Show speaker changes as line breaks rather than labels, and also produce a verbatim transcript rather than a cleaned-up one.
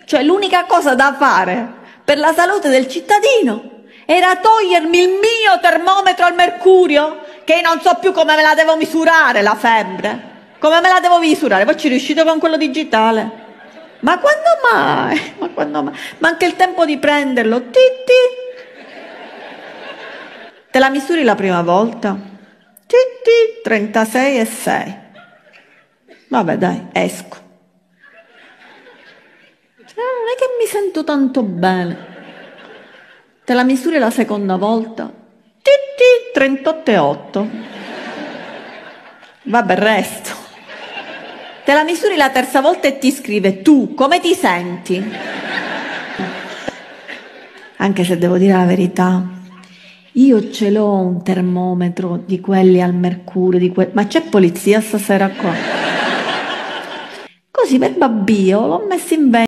Cioè l'unica cosa da fare per la salute del cittadino era togliermi il mio termometro al mercurio, che non so più come me la devo misurare la febbre. Come me la devo misurare? Poi ci riuscite con quello digitale. Ma quando mai? Ma quando mai? Ma anche il tempo di prenderlo. Titti. Te la misuri la prima volta? Titti, trentasei e sei. Vabbè dai, esco. Non è che mi sento tanto bene. Te la misuri la seconda volta? Titti, trentotto e otto. Vabbè, resto. Te la misuri la terza volta e ti scrive: tu come ti senti? Anche se devo dire la verità, io ce l'ho un termometro di quelli al mercurio, di que... ma c'è polizia stasera qua? Così per babbio l'ho messo in vendita.